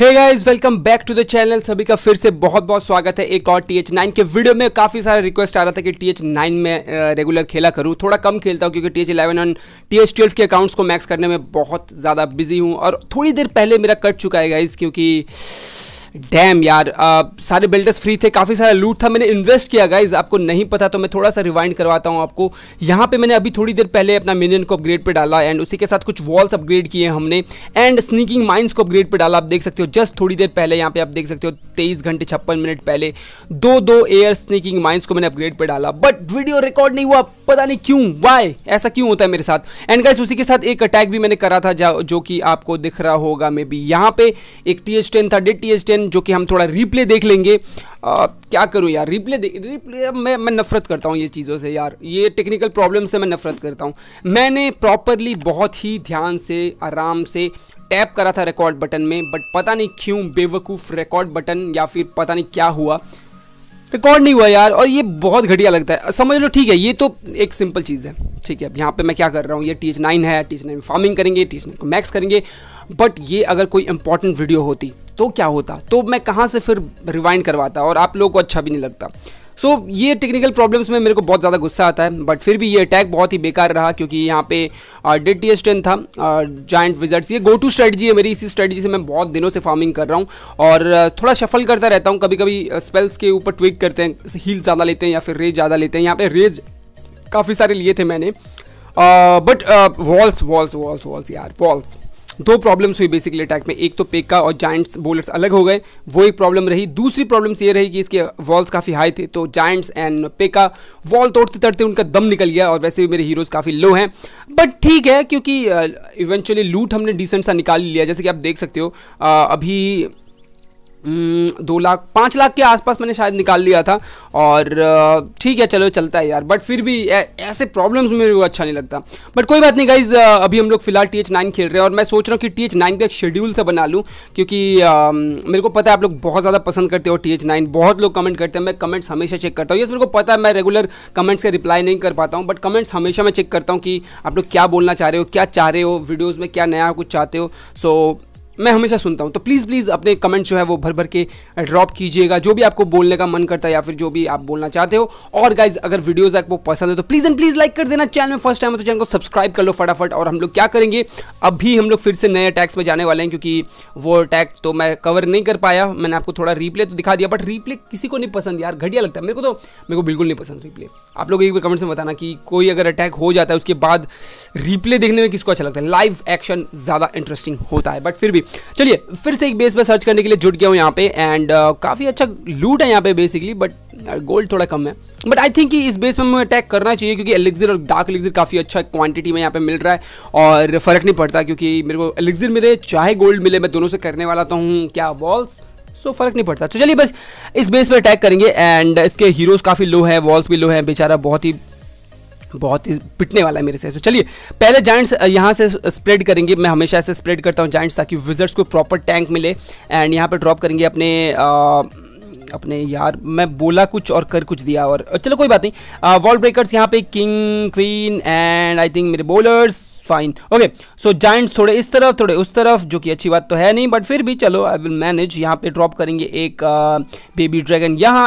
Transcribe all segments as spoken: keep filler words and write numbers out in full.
Hey guys, welcome back to the channel. सभी का फिर से बहुत बहुत स्वागत है एक और टी एच नाइन के वीडियो में। काफ़ी सारा रिक्वेस्ट आ रहा था कि टी एच नाइन में रेगुलर खेला करूं। थोड़ा कम खेलता हूं क्योंकि टी एच इलेवन और टी एच ट्वेल्व के अकाउंट्स को मैक्स करने में बहुत ज़्यादा बिजी हूं और थोड़ी देर पहले मेरा कट चुका है गाइस, क्योंकि डैम यार आ, सारे बिल्डर्स फ्री थे, काफ़ी सारा लूट था, मैंने इन्वेस्ट किया गाइज। आपको नहीं पता तो मैं थोड़ा सा रिवाइंड करवाता हूँ आपको। यहाँ पे मैंने अभी थोड़ी देर पहले अपना मिनियन को अपग्रेड पे डाला एंड उसी के साथ कुछ वॉल्स अपग्रेड किए हमने एंड स्नीकिंग माइंस को अपग्रेड पे डाला। आप देख सकते हो जस्ट थोड़ी देर पहले यहाँ पे आप देख सकते हो तेईस घंटे छप्पन मिनट पहले दो दो एयर स्नीकिंग माइंस को मैंने अपग्रेड पे डाला, बट वीडियो रिकॉर्ड नहीं हुआ, पता नहीं क्यों, वाई ऐसा क्यों होता है मेरे साथ। एंड गाइस उसी के साथ एक अटैक भी मैंने करा था जो कि आपको दिख रहा होगा मे बी। यहाँ पे एक टी एच टेन था, डेड टी एच टेन, जो कि हम थोड़ा रिप्ले देख लेंगे। आ, क्या करूं यार, रिप्ले देख रिप्ले मैं मैं नफरत करता हूं ये चीज़ों से यार, ये टेक्निकल प्रॉब्लम से मैं नफरत करता हूं। मैंने प्रॉपरली बहुत ही ध्यान से आराम से टैप करा था रिकॉर्ड बटन में, बट पता नहीं क्यों बेवकूफ़ रिकॉर्ड बटन या फिर पता नहीं क्या हुआ, रिकॉर्ड नहीं हुआ यार। और ये बहुत घटिया लगता है, समझ लो। ठीक है, ये तो एक सिंपल चीज़ है, ठीक है। अब यहाँ पे मैं क्या कर रहा हूँ, ये टी एच नाइन है, टी एच नाइन फार्मिंग करेंगे, टी एच नाइन को मैक्स करेंगे, बट ये अगर कोई इंपॉर्टेंट वीडियो होती तो क्या होता, तो मैं कहाँ से फिर रिवाइंड करवाता और आप लोगों को अच्छा भी नहीं लगता। सो so, ये टेक्निकल प्रॉब्लम्स में मेरे को बहुत ज़्यादा गुस्सा आता है, बट फिर भी ये अटैक बहुत ही बेकार रहा क्योंकि यहाँ पे डेड टी एच टेन था, जायंट विजर्ड्स। ये गो टू स्ट्रेटजी है मेरी, इसी स्ट्रेटजी से मैं बहुत दिनों से फार्मिंग कर रहा हूँ और थोड़ा शफल करता रहता हूँ। कभी कभी स्पेल्स के ऊपर ट्विक करते हैं, हील ज़्यादा लेते हैं या फिर रेज ज़्यादा लेते हैं। यहाँ पे रेज काफ़ी सारे लिए थे मैंने, but walls walls walls walls यार वॉल्स दो प्रॉब्लम्स हुई बेसिकली अटैक में। एक तो पेका और जायंट्स बोलर्स अलग हो गए, वो एक प्रॉब्लम रही। दूसरी प्रॉब्लम्स ये रही कि इसके वॉल्स काफ़ी हाई थे, तो जायंट्स एंड पेका वॉल तोड़ते तोड़ते उनका दम निकल गया और वैसे भी मेरे हीरोज़ काफ़ी लो हैं, बट ठीक है क्योंकि इवेंचुअली लूट हमने डिसेंट सा निकाल लिया। जैसे कि आप देख सकते हो आ, अभी दो लाख पाँच लाख के आसपास मैंने शायद निकाल लिया था और ठीक है चलो चलता है यार, बट फिर भी ऐसे प्रॉब्लम्स मेरे को अच्छा नहीं लगता। बट कोई बात नहीं गाइज, अभी हम लोग फिलहाल टी एच नाइन खेल रहे हैं और मैं सोच रहा हूँ कि टी एच नाइन का एक शेड्यूल सा बना लूँ, क्योंकि आ, मेरे को पता है आप लोग बहुत ज़्यादा पसंद करते हो टी एच नाइन, बहुत लोग कमेंट करते हैं, मैं कमेंट्स हमेशा चेक करता हूँ। यस, मेरे को पता है मैं रेगुलर कमेंट्स का रिप्लाई नहीं कर पाता हूँ, बट कमेंट्स हमेशा मैं चेक करता हूँ कि आप लोग क्या बोलना चाह रहे हो, क्या चाह रहे हो वीडियोज़ में, क्या नया कुछ चाहते हो। सो मैं हमेशा सुनता हूँ, तो प्लीज़ प्लीज़ अपने कमेंट जो है वो भर भर के ड्रॉप कीजिएगा, जो भी आपको बोलने का मन करता है या फिर जो भी आप बोलना चाहते हो। और गाइज अगर वीडियोज़ आपको पसंद है तो प्लीज़ एंड प्लीज़ लाइक कर देना। चैनल में फर्स्ट टाइम है तो चैनल को सब्सक्राइब कर लो फटाफट। और हम लोग क्या करेंगे, अभी हम लोग फिर से नए अटैक्स में जाने वाले हैं, क्योंकि वो अटैक तो मैं कवर नहीं कर पाया। मैंने आपको थोड़ा रिप्ले तो दिखा दिया, बट रिप्ले किसी को नहीं पसंद यार, घटिया लगता है मेरे को, तो मेरे को बिल्कुल नहीं पसंद रिप्ले। आप लोग एक बार कमेंट्स में बताना कि कोई अगर अटैक हो जाता है उसके बाद रिप्ले देखने में किसको अच्छा लगता है। लाइव एक्शन ज़्यादा इंटरेस्टिंग होता है, बट फिर भी चलिए फिर से एक बेस पे सर्च करने के लिए जुट गया हूँ यहाँ पे एंड uh, काफ़ी अच्छा लूट है यहाँ पे बेसिकली, बट गोल्ड थोड़ा कम है। बट आई थिंक कि इस बेस में मुझे अटैक करना चाहिए क्योंकि एलिक्सिर और डार्क एलिक्सिर काफ़ी अच्छा क्वांटिटी में यहाँ पे मिल रहा है और फ़र्क नहीं पड़ता, क्योंकि मेरे को एलिक्सिर मिले चाहे गोल्ड मिले, मैं दोनों से करने वाला तो हूँ क्या वॉल्स, सो फर्क नहीं पड़ता। तो चलिए बस इस बेस पे अटैक करेंगे एंड इसके हीरोज़ काफ़ी लो है, वॉल्स भी लो है, बेचारा बहुत ही बहुत ही पिटने वाला है मेरे से। तो चलिए पहले जायंट्स यहाँ से स्प्रेड करेंगे, मैं हमेशा ऐसे स्प्रेड करता हूँ जायंट्स ताकि विजर्ड्स को प्रॉपर टैंक मिले। एंड यहाँ पे ड्रॉप करेंगे अपने आ, अपने यार मैं बोला कुछ और कर कुछ दिया, और चलो कोई बात नहीं। वॉल ब्रेकर्स यहाँ पे king queen and I think मेरे bowlers, fine okay. So giants थोड़े इस तरफ थोड़े उस तरफ, जो कि अच्छी बात तो है नहीं, बट फिर भी चलो आई विल मैनेज। यहाँ पे ड्रॉप करेंगे एक बेबी ड्रैगन यहाँ,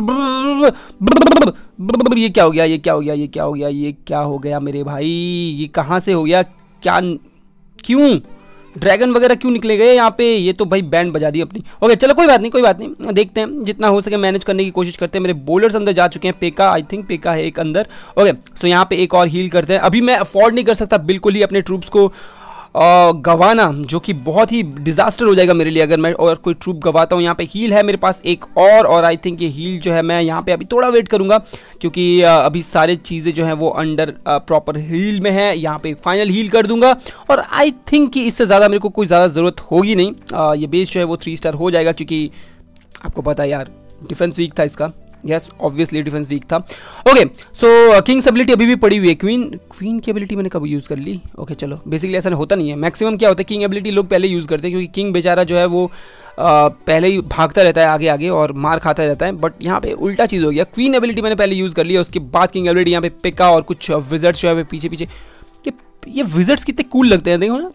ये क्या हो गया, ये क्या हो गया, ये क्या हो गया, ये क्या हो गया मेरे भाई, ये कहाँ से हो गया, क्या क्यों ड्रैगन वगैरह क्यों निकले गए यहाँ पे, ये तो भाई बैंड बजा दी अपनी। ओके चलो कोई बात नहीं कोई बात नहीं, देखते हैं जितना हो सके मैनेज करने की कोशिश करते हैं। मेरे बॉलर्स अंदर जा चुके हैं, पेका आई थिंक पेका है एक अंदर। ओके सो यहाँ पे एक और हील करते हैं। अभी मैं अफोर्ड नहीं कर सकता बिल्कुल ही अपने ट्रूप्स को गवाना, जो कि बहुत ही डिज़ास्टर हो जाएगा मेरे लिए अगर मैं और कोई ट्रूप गवाता हूँ। यहाँ पे हील है मेरे पास एक और और आई थिंक ये हील जो है मैं यहाँ पे अभी थोड़ा वेट करूँगा, क्योंकि अभी सारे चीज़ें जो हैं वो अंडर प्रॉपर हील में है। यहाँ पे फाइनल हील कर दूंगा और आई थिंक कि इससे ज़्यादा मेरे को कोई ज़्यादा ज़रूरत होगी नहीं। आ, ये बेस जो है वो थ्री स्टार हो जाएगा, क्योंकि आपको पता है यार डिफेंस वीक था इसका। यस ऑब्वियसली डिफेंस वीक था। ओके सो किंग्स एबिलिटी अभी भी पड़ी हुई है। क्वीन क्वीन की एबिलिटी मैंने कब यूज़ कर ली। ओके okay, चलो बेसिकली ऐसा होता नहीं है, मैक्सिमम क्या होता है किंग एबिलिटी लोग पहले यूज़ करते हैं, क्योंकि किंग बेचारा जो है वो आ, पहले ही भागता रहता है आगे आगे और मार खाता रहता है। बट यहाँ पे उल्टा चीज़ हो गया, क्वीन एबिलिटी मैंने पहले यूज़ कर लिया, उसके बाद किंग एबिलिटी यहाँ पे पिका और कुछ विजर्ड्स जो है पीछे पीछे। ये विजर्ड्स कितने कूल लगते हैं, देखो ना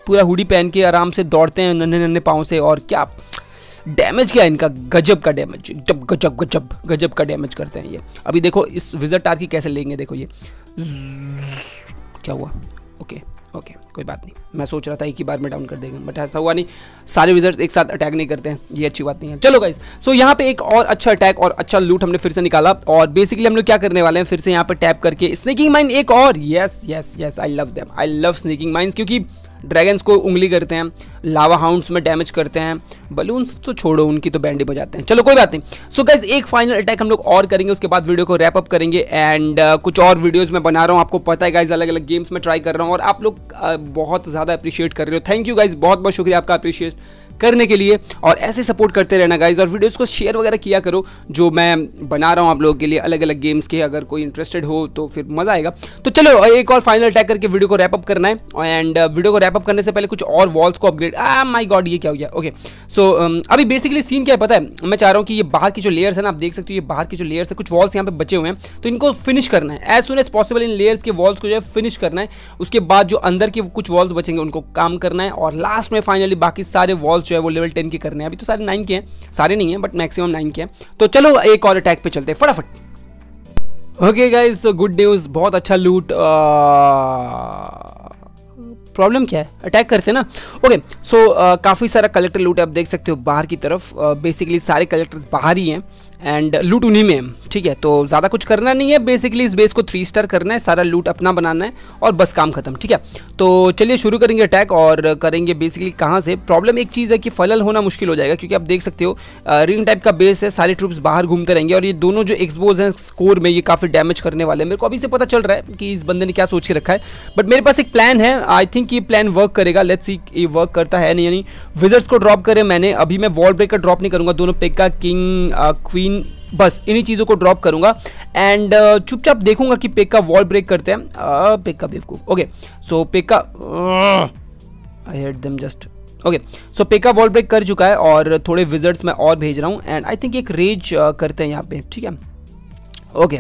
पूरा हुडी पहन के आराम से दौड़ते हैं नन्हे नन्हे पाँव से, और क्या डैमेज क्या है इनका, गजब का डैमेज, जब गजब गजब गजब का डैमेज करते हैं ये। अभी देखो इस विजर्ड टार की कैसे लेंगे, देखो ये क्या हुआ। ओके ओके कोई बात नहीं, मैं सोच रहा था एक ही बार में डाउन कर देंगे, बट ऐसा हुआ नहीं, सारे विजर्ड्स एक साथ अटैक नहीं करते हैं, ये अच्छी बात नहीं है। चलो गाइस, सो यहाँ पे एक और अच्छा अटैक और अच्छा लूट हमने फिर से निकाला, और बेसिकली हम लोग क्या करने वाले हैं, फिर से यहाँ पे टैप करके स्नेकिंग माइन एक और, yes yes yes, I love them, I love sneaking mines, क्योंकि ड्रैगन्स को उंगली करते हैं, लावा हाउंड्स में डैमेज करते हैं, बलून्स तो छोड़ो उनकी तो बैंडी बजाते हैं। चलो कोई बात नहीं। सो गाइस एक फाइनल अटैक हम लोग और करेंगे, उसके बाद वीडियो को रैप अप करेंगे, एंड uh, कुछ और वीडियोस मैं बना रहा हूँ, आपको पता है गाइस, अलग अलग गेम्स में ट्राई कर रहा हूँ, और आप लोग uh, बहुत ज़्यादा अप्रिशिएट कर रहे हो, थैंक यू गाइस, बहुत बहुत शुक्रिया आपका अप्रिशिएट करने के लिए, और ऐसे सपोर्ट करते रहना गाइस, और वीडियोस को शेयर वगैरह किया करो जो मैं बना रहा हूँ आप लोगों के लिए अलग अलग गेम्स के, अगर कोई इंटरेस्टेड हो तो फिर मज़ा आएगा। तो चलो एक और फाइनल अटैक करके वीडियो को रैप अप करना है, एंड वीडियो को रैप अप करने से पहले कुछ और वॉल्स को अपग्रेड, आ माय गॉड ये क्या हो गया। ओके सो अभी बेसिकली सीन क्या है पता है, मैं चाह रहा हूँ कि ये बाहर की जो लेयर्स है ना, आप देख सकते हो ये बाहर की जो लेयर्स है, कुछ वॉल्स यहाँ पे बचे हुए हैं, तो इनको फिनिश करना है एज सुन एज पॉसिबल, इन लेयर्स के वॉल्स को जो है फिनिश करना है, उसके बाद जो अंदर के कुछ वॉल्स बचेंगे उनको काम करना है, और लास्ट में फाइनली बाकी सारे वॉल्स जो है वो लेवल टेन के करने हैं। अभी तो सारे नाइन के हैं, सारे नहीं हैं बट मैक्सिमम नाइन के हैं। तो चलो एक और अटैक पे चलते हैं फटाफट। Okay guys, so good news, बहुत अच्छा लूट। प्रॉब्लम क्या है, अटैक करते हैं ना। ओके सो काफ़ी सारा कलेक्टर लूट है, आप देख सकते हो बाहर की तरफ, बेसिकली uh, सारे कलेक्टर्स बाहर ही हैं, एंड लूट उन्हीं में है, ठीक है। तो ज़्यादा कुछ करना नहीं है, बेसिकली इस बेस को थ्री स्टार करना है, सारा लूट अपना बनाना है, और बस काम खत्म, ठीक है। तो चलिए शुरू करेंगे अटैक, और करेंगे बेसिकली कहाँ से। प्रॉब्लम एक चीज़ है कि फनल होना मुश्किल हो जाएगा, क्योंकि आप देख सकते हो रिंग टाइप का बेस है, सारे ट्रूप्स बाहर घूमते रहेंगे, और ये दोनों जो एक्सपोज हैं स्कोर में ये काफ़ी डैमेज करने वाले हैं। मेरे को अभी से पता चल रहा है कि इस बंदे ने क्या सोच के रखा है, बट मेरे पास एक प्लान है, आई थिंक ये प्लान वर्क करेगा, लेट्स सी ये वर्क करता है नहीं। यानी विजर्ड्स को ड्रॉप करे मैंने, अभी मैं वॉल ब्रेकर ड्रॉप नहीं करूँगा, दोनों पेक्का किंग क्वीन बस इन्हीं चीज़ों को ड्रॉप करूंगा, एंड uh, चुपचाप देखूंगा कि पेक्का वॉल ब्रेक करते हैं। uh, पेक्का बेवकूफ। Okay so PEKKA, I hate them just. Okay so PEKKA wall break कर चुका है, और थोड़े विजर्ड्स मैं और भेज रहा हूँ, एंड आई थिंक एक रेज uh, करते हैं यहाँ पे, ठीक है। ओके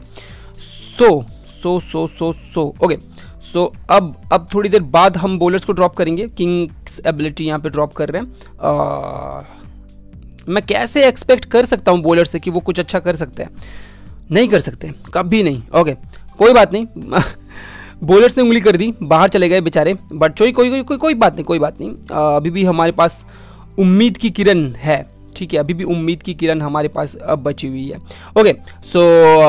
सो सो सो सो सो ओके सो अब अब थोड़ी देर बाद हम बॉलर्स को ड्रॉप करेंगे, किंग्स एबिलिटी यहाँ पे ड्रॉप कर रहे हैं। uh, मैं कैसे एक्सपेक्ट कर सकता हूँ बॉलर से कि वो कुछ अच्छा कर सकते हैं, नहीं कर सकते कभी नहीं। ओके कोई बात नहीं बॉलर्स ने उंगली कर दी, बाहर चले गए बेचारे, बट कोई कोई कोई कोई बात नहीं, कोई बात नहीं। आ, अभी भी हमारे पास उम्मीद की किरण है, ठीक है, अभी भी उम्मीद की किरण हमारे पास अब बची हुई है। ओके सो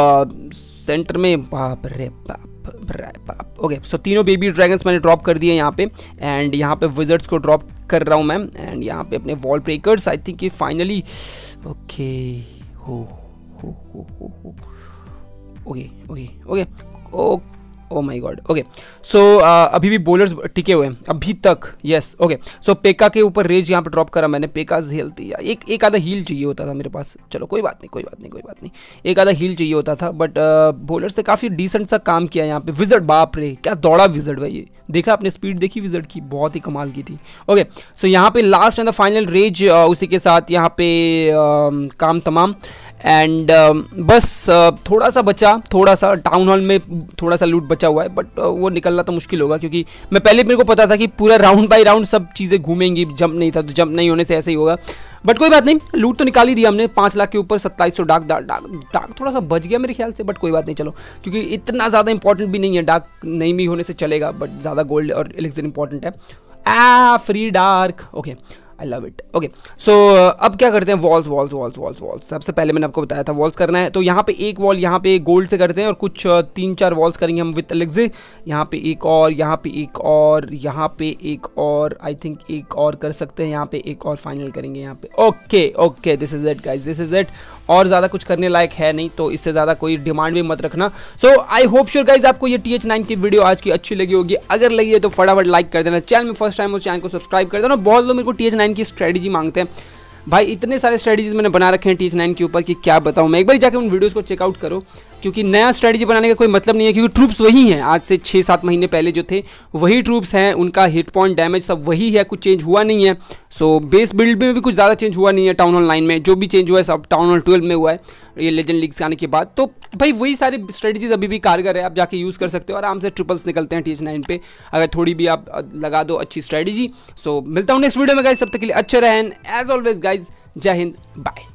सेंटर में, बाप रे बाप बाप। ओके सो तीनों बेबी ड्रैगन्स मैंने ड्रॉप कर दिए यहाँ पे, एंड यहाँ पे विजर्ड्स को ड्रॉप कर रहा हूँ मैं, एंड यहाँ पे अपने वॉल ब्रेकर्स, आई थिंक ये फाइनली ओके हो हो हो हो हो okay okay okay oh oh my God. Okay so अभी भी बॉलर्स टिके हुए हैं अभी तक, यस। ओके सो पेक्का के ऊपर रेज यहाँ पे ड्रॉप करा मैंने, पेक्का हेल्थ एक एक आधा हील चाहिए होता था मेरे पास, चलो कोई बात नहीं कोई बात नहीं कोई बात नहीं, एक आधा हील चाहिए होता था, बट बॉलर्स से काफ़ी डिसेंट सा काम किया यहाँ पे। विजर्ड, बाप रे क्या दौड़ा विजर्ड भाई, ये देखा आपने स्पीड देखी विजर्ड की, बहुत ही कमाल की थी। ओके सो यहाँ पे last and the final rage, उसी के साथ यहाँ पे uh, काम तमाम, एंड uh, बस uh, थोड़ा सा बचा, थोड़ा सा टाउन हॉल में थोड़ा सा लूट बचा हुआ है, बट uh, वो निकलना तो मुश्किल होगा, क्योंकि मैं पहले मेरे को पता था कि पूरा राउंड बाय राउंड सब चीज़ें घूमेंगी, जंप नहीं था तो जंप नहीं होने से ऐसे ही होगा, बट कोई बात नहीं, लूट तो निकाल ही दिया हमने। पाँच लाख के ऊपर सत्ताईस सौ डाक डाक डाक थोड़ा सा बच गया मेरे ख्याल से, बट कोई बात नहीं, चलो, क्योंकि इतना ज़्यादा इंपॉर्टेंट भी नहीं है, डाक नहीं भी होने से चलेगा, बट ज़्यादा गोल्ड और एलिक्सर इंपॉर्टेंट है। Ah free dark, okay I love it. Okay so अब क्या करते हैं, walls walls walls walls walls सबसे पहले मैंने आपको बताया था वॉल्स करना है, तो यहाँ पे एक वॉल यहाँ पे गोल्ड से करते हैं, और कुछ तीन चार वॉल्स करेंगे हम विद एलिक्सर, यहाँ पे एक और, यहाँ पे एक और, यहाँ पे एक और, आई थिंक एक और कर सकते हैं, यहाँ पे एक और फाइनल करेंगे यहाँ पे। Okay okay this is it guys, this is it, और ज़्यादा कुछ करने लायक है नहीं, तो इससे ज़्यादा कोई डिमांड भी मत रखना। So I hope sure guys आपको ये टी एच नाइन की वीडियो आज की अच्छी लगी होगी, अगर लगी है तो फटाफट लाइक कर देना, चैनल में फर्स्ट टाइम उस चैनल को सब्सक्राइब कर देना। बहुत लोग मेरे को टी एच नाइन की स्ट्रेटजी मांगते हैं, भाई इतने सारे स्ट्रेटजीज मैंने बना रखे हैं टी एच नाइन के ऊपर कि क्या बताऊँ मैं, एक बार जाकर उन वीडियोज़ को चेकआउट करो, क्योंकि नया स्ट्रेटजी बनाने का कोई मतलब नहीं है, क्योंकि ट्रूप्स वही हैं आज से छः सात महीने पहले जो थे वही ट्रूप्स हैं, उनका हिट पॉइंट डैमेज सब वही है, कुछ चेंज हुआ नहीं है। सो बेस बिल्ड में भी कुछ ज़्यादा चेंज हुआ नहीं है, टाउन हॉल नाइन में जो भी चेंज हुआ है सब टाउन हॉल ट्वेल्व में हुआ है ये लेजेंड लीग्स आने के बाद। तो भाई वही सारी स्ट्रेटजीज अभी भी कारगर है, आप जाके यूज़ कर सकते हो, आराम से ट्रिपल्स निकलते हैं टी एच नाइन पे अगर थोड़ी भी आप लगा दो अच्छी स्ट्रेटजी। सो मिलता हूँ नेक्स्ट वीडियो में गाइज, तब तक के लिए अच्छे रहें, एज ऑलवेज गाइज, जय हिंद, बाय।